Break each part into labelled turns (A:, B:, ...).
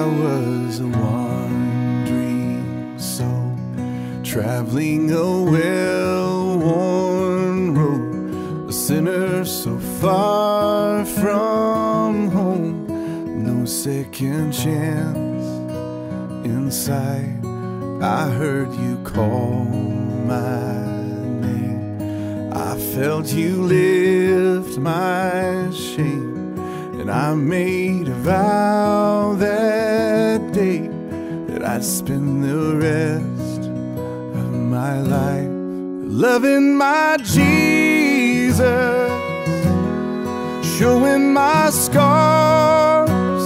A: was a wandering soul, traveling a well-worn road, a sinner so far from home. No second chance in sight. I heard you call my name. I felt you lift my shame, and I made a vow that day that I'd spend the rest of my life loving my Jesus, showing my scars,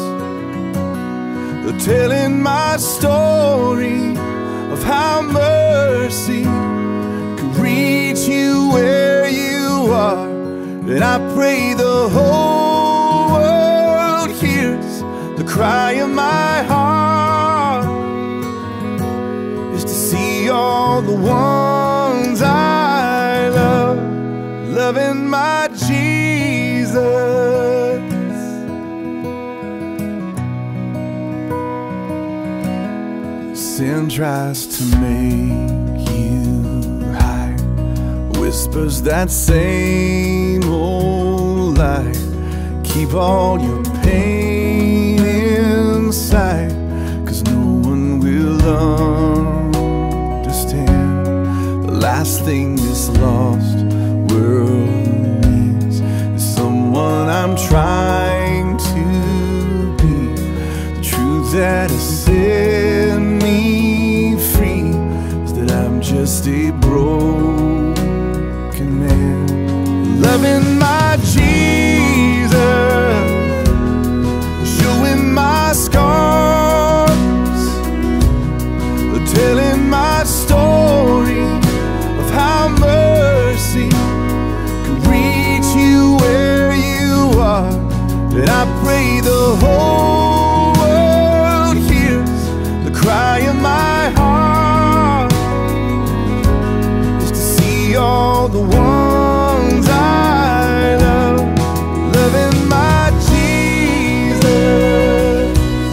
A: telling my story of how mercy could reach you where you are. And I pray the whole world hears the cry of my heart, is to see all the ones I love loving my Jesus. Sin tries to make you hide, whispers that same old lie. Keep all your pain inside, 'cause no one will understand the last thing this lost world needs is someone I'm trying to be. The truth that has set me free is that I'm just a broken man loving my Jesus, showing my scars, telling my story of how mercy can reach you where you are. And I pray the whole world hears the cry of my heart, is to see all the ones I love loving my Jesus.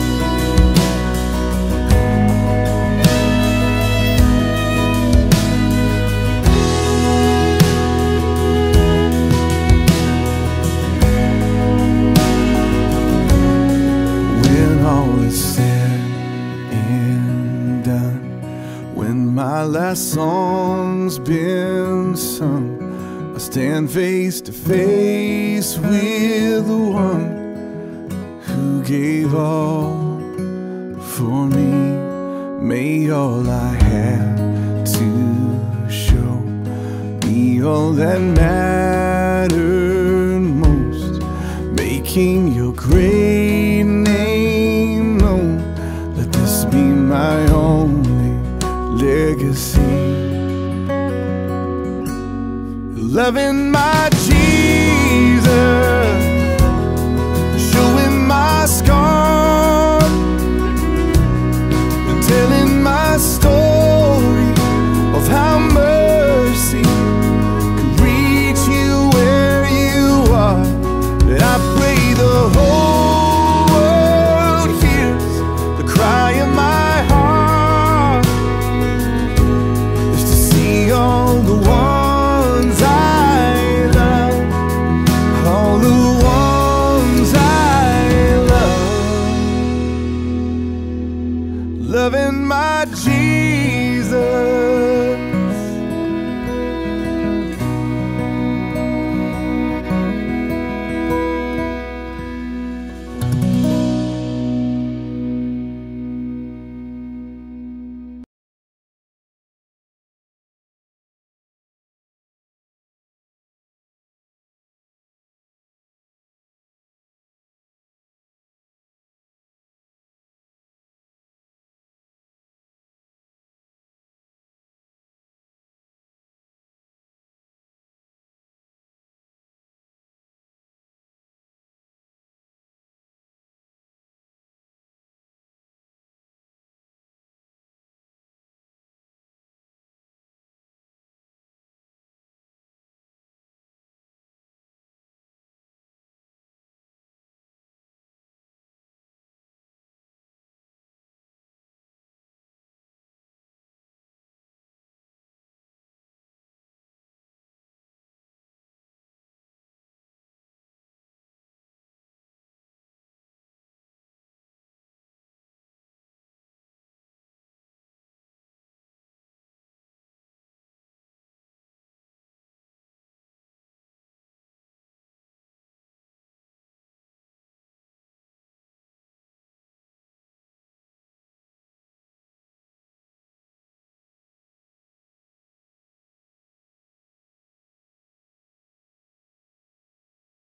A: When all is said and done, when my last song's been sung, I stand face to face with the one who gave all for me. May all I have to show be all that mattered most, making your great name known. Let this be my only legacy, loving my Jesus.